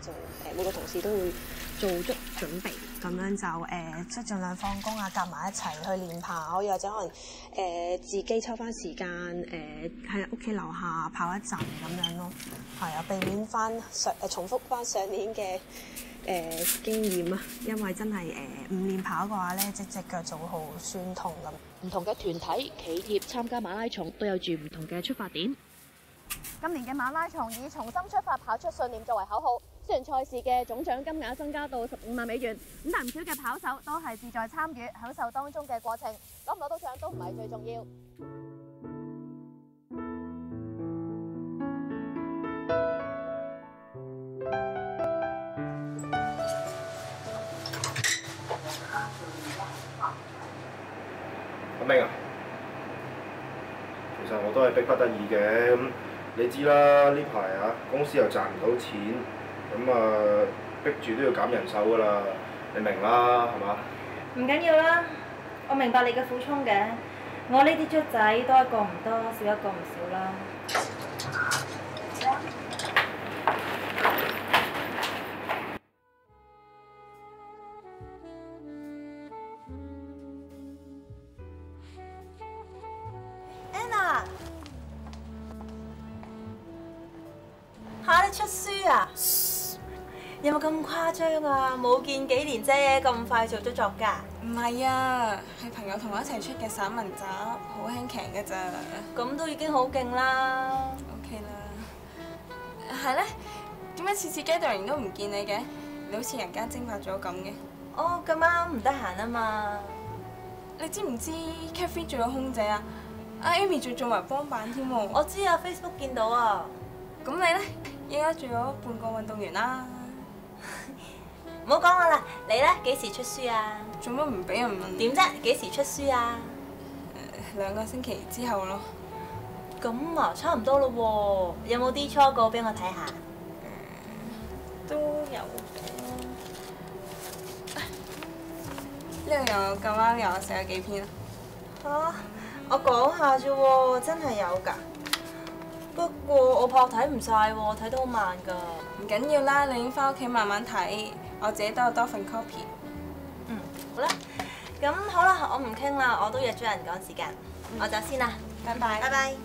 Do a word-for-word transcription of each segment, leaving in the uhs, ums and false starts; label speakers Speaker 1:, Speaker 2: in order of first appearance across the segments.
Speaker 1: 就誒、呃、每個同事都會做足準備，咁樣就誒、呃、即係盡量放工啊，夾埋一齊去練跑，又或者可能誒、呃、自己抽翻時間誒喺屋企樓下跑一陣咁樣咯，係啊，避免翻上誒重複翻上年嘅誒、呃、經驗啊，因為真係誒唔練跑嘅話咧，即隻腳就會好酸痛咁。
Speaker 2: 唔同嘅團體、企業參加馬拉松都有住唔同嘅出發點。
Speaker 3: 今年嘅馬拉松以重新出發、跑出信念作為口號。雖然賽事嘅總獎金額增加到十五萬美元，咁但唔少嘅跑手都係志在參與，享受當中嘅過程。攞唔攞到獎都唔係最重要。
Speaker 4: 阿明啊，其實我都係逼不得已嘅。咁你知啦，呢排啊公司又賺唔到錢，咁啊逼住都要減人手噶啦，你明啦，係嘛？
Speaker 5: 唔緊要啦，我明白你嘅苦衷嘅。我呢啲卒仔多一個唔多，少一個唔少啦。
Speaker 6: 嚇！你出書啊？有冇咁誇張啊？冇見幾年啫，咁快做咗作家？
Speaker 7: 唔係啊，係朋友同我一齊出嘅散文集，好輕騎嘅咋。
Speaker 6: 咁都已經好勁啦。
Speaker 7: OK 啦。係咧，點解次次 gathering 都唔見你嘅？你好似人間蒸發咗咁嘅。
Speaker 6: 哦，咁啱唔得閒啊嘛。
Speaker 7: 你知唔知 Catherine 做咗空姐啊？阿 Amy 仲做埋幫辦添喎。
Speaker 6: 我知啊 ，Facebook 見到啊。
Speaker 7: 咁你咧？應該做咗半個運動員啦。
Speaker 6: 唔好講我啦，你咧幾時出書啊？
Speaker 7: 做乜唔俾人問？
Speaker 6: 點啫？幾時出書啊？
Speaker 7: 誒，兩個星期之後咯。
Speaker 6: 咁啊，差唔多咯喎。有冇啲初稿俾我睇下？
Speaker 7: 誒，都有嘅。呢度有咁啱有寫咗幾篇啊？
Speaker 6: 嚇！我講下啫喎，真係有㗎。不過我怕睇唔晒喎，睇得好慢㗎。
Speaker 7: 唔緊要啦，你已經翻屋企慢慢睇，我自己都有多份 copy。
Speaker 6: 嗯，好啦，咁好啦，我唔傾啦，我都約咗人趕時間，嗯、我走先啦，
Speaker 7: 拜拜。
Speaker 6: 拜拜。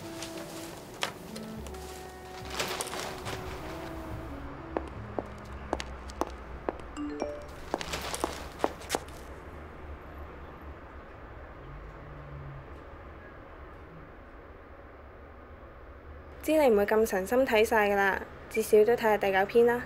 Speaker 7: 知你唔會咁神心睇晒㗎啦，至少都睇下第九篇啦。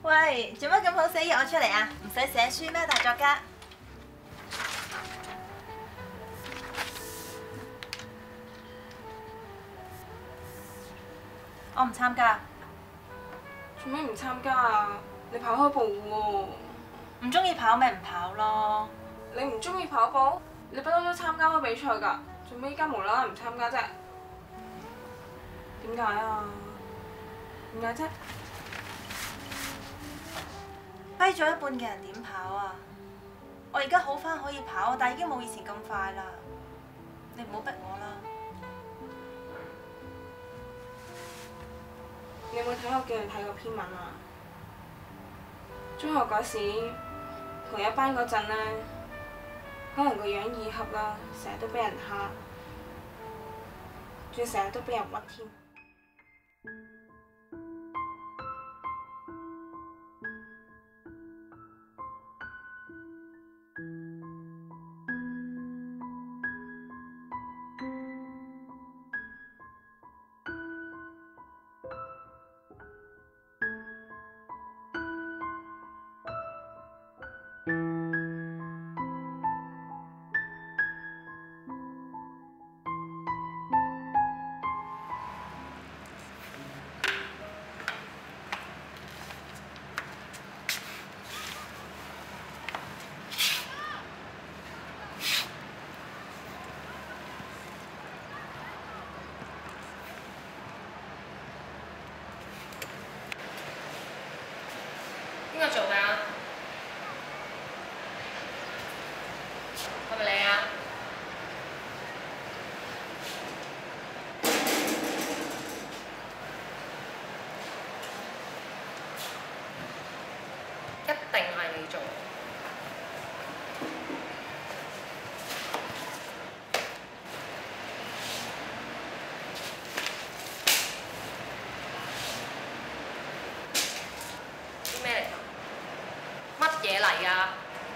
Speaker 6: 喂，做乜咁好死約我出嚟啊？唔使寫書咩，大作家？我唔參加。
Speaker 7: 做咩唔參加啊？你跑開步喎。
Speaker 6: 唔中意跑咪唔跑咯。
Speaker 7: 你唔中意跑步？你不嬲都參加開比賽㗎，做咩依家無啦啦唔參加啫？點解啊？點解啫？
Speaker 6: 跛咗一半嘅人點跑啊？我而家好返可以跑，但已經冇以前咁快啦。你唔好逼我啦。
Speaker 7: 你有冇睇我叫人睇個篇文啊？中學嗰時同一班嗰陣咧，可能個樣易恰啦，成日都俾人蝦，仲要成日都俾人屈添。
Speaker 8: 邊個做㗎？係咪你啊？一定係你做。啲咩嚟㗎？乜嘢嚟㗎？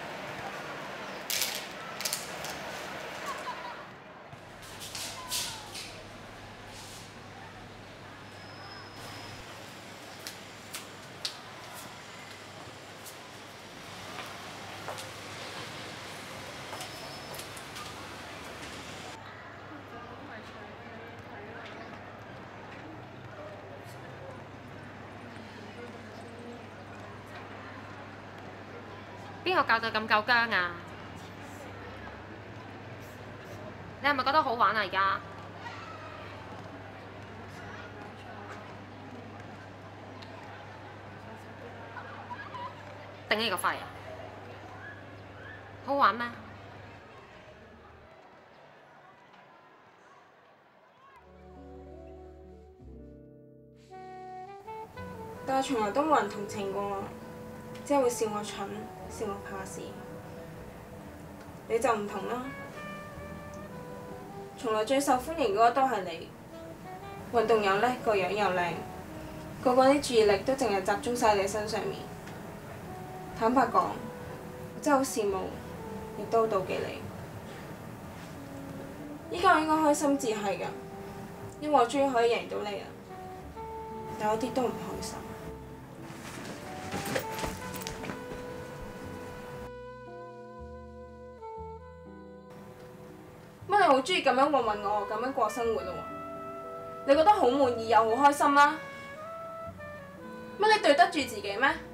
Speaker 8: 邊個教到咁夠薑啊？你係咪覺得好玩啊？而家頂你個肺啊！好玩咩？
Speaker 7: 但係從來都冇人同情過我，只係會笑我蠢，笑我怕事。你就唔同啦，從來最受歡迎嗰個都係你，運動又叻，個樣又靚，個個啲注意力都淨係集中晒你身上面。坦白講，我真係好羨慕，亦都好妒忌你。依家我應該開心至係㗎，因為我終於可以贏到你啦，但我一啲都唔開心。乜你好中意咁樣問問我，咁樣過生活咯喎？你覺得好滿意又好開心啦？乜你對得住自己咩？